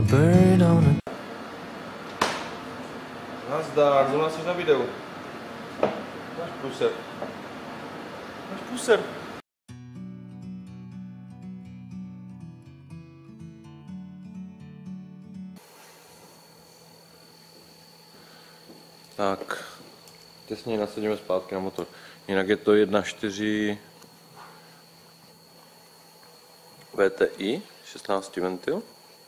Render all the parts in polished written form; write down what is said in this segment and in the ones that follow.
Nazdar, zrovna jsi na videu. Máš průser. Máš průser. Tak, těsně nasadíme zpátky na motor. Jinak je to 1.4 VTI, 16 ventil.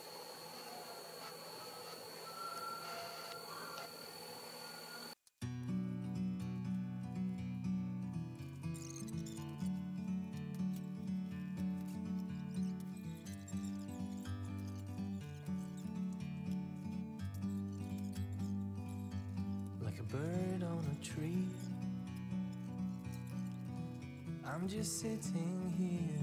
Bird on a tree. I'm just sitting here.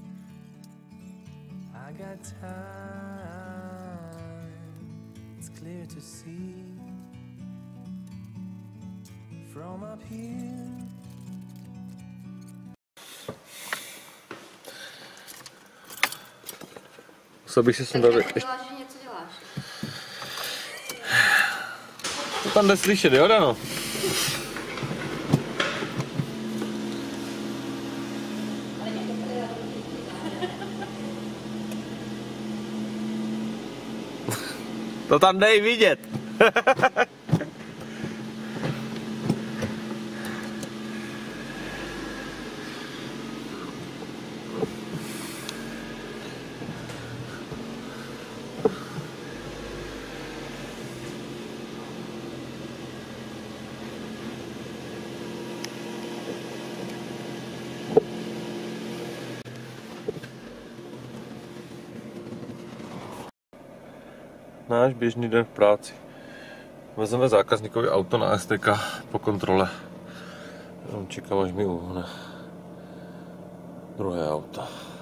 I got time. It's clear to see from up here. Co bych si sundal? Děláš, že něco děláš. To tam jde slyšet, jo, Dano? To tam jde i vidět. Náš běžný den v práci. Vezeme zákazníkovi auto na STK po kontrole. Čekám, až mi uhne druhé auto.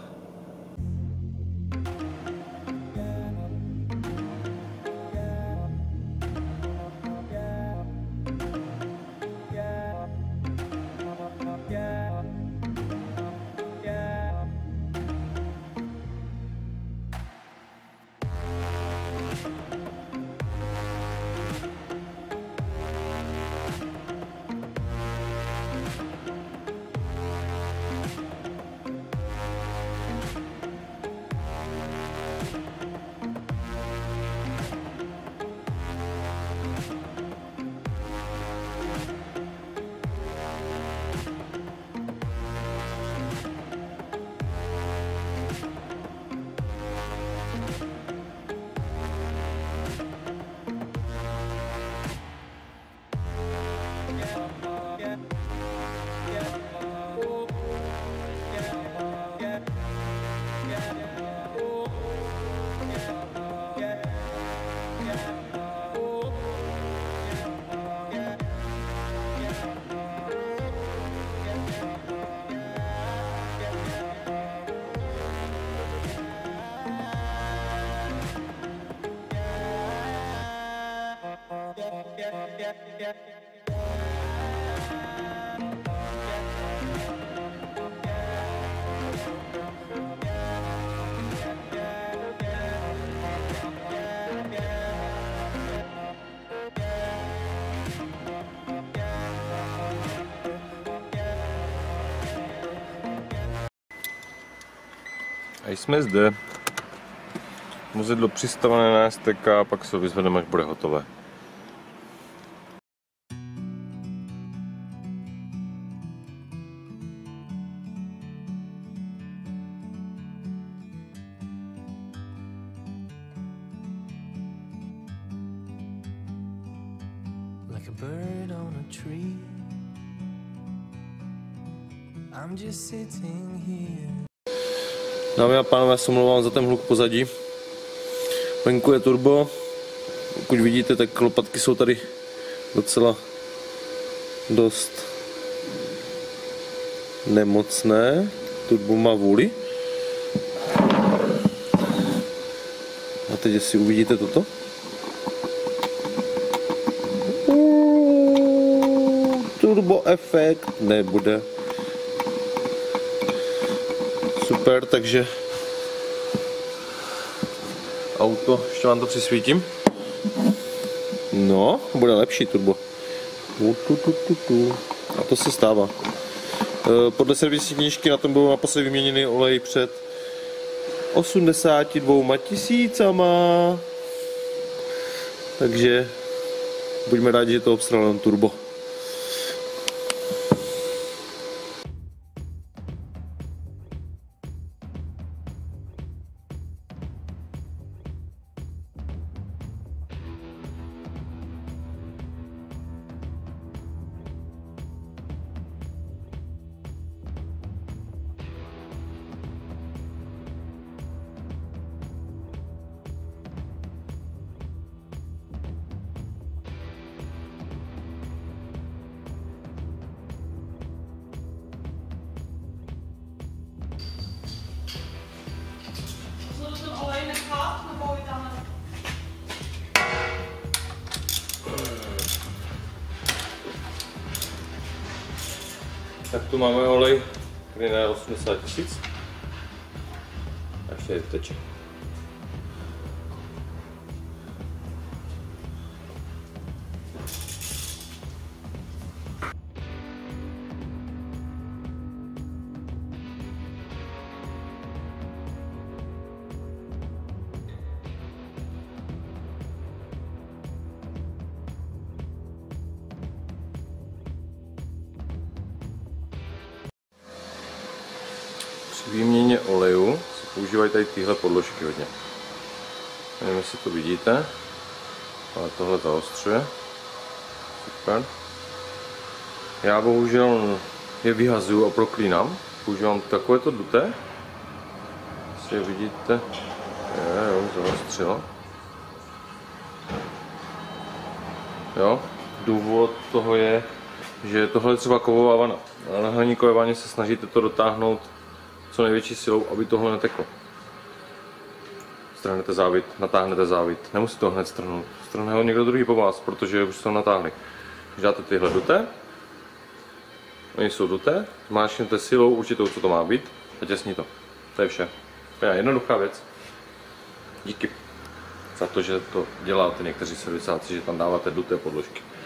A jsme zde. Vozidlo přistavené na STK, pak se ho vyzvedeme, až bude hotové. Like a bird on a tree. I'm just sitting here. Dámy a pánové, já se omlouvám za ten hluk pozadí. Venku je turbo. Pokud vidíte, tak lopatky jsou tady docela dost nemocné. Turbo má vůli. A teď jestli uvidíte toto. Turbo efekt nebude. Super, takže auto, ještě vám to přisvítím. No, bude lepší turbo. A to se stává. Podle servisní knížky na tom bylo naposledy vyměněný olej před 82 000. Takže buďme rádi, že to obstral jen turbo. Tak tu máme olej, který je 80 000. A ještě teče. Při výměně oleju se používají tady tyhle podložky hodně. Nevím, jestli to vidíte, ale tohle zaostřuje. Super. Já bohužel je vyhazuju a proklínám. Používám takovéto duté. Jestli je vidíte, jo, zaostřilo. Jo, důvod toho je, že tohle je třeba kovová vana. Na hliníkové vaně se snažíte to dotáhnout co největší silou, aby tohle neteklo. Strhnete závit, natáhnete závit. Nemusíte to hned strhnout. Strhne ho někdo druhý po vás, protože už to natáhli. Když dáte tyhle duté, oni jsou duté, zmáčknete silou určitou, co to má být, a těsní to. To je vše. To je jednoduchá věc. Díky za to, že to děláte někteří servisáci, že tam dáváte duté podložky.